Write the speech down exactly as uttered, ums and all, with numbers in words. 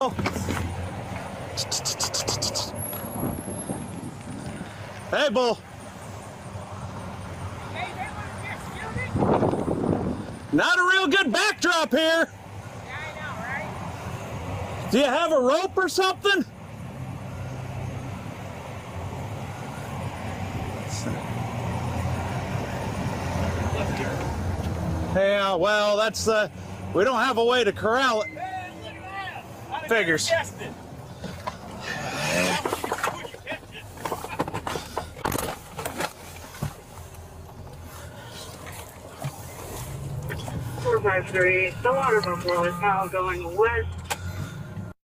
Hey, bull. Not a real good backdrop here. Yeah, I know, right? Do you have a rope or something? Yeah, well, that's uh, we don't have a way to corral it. Hey, look at that. Figures. four five three, the water buffalo is now going west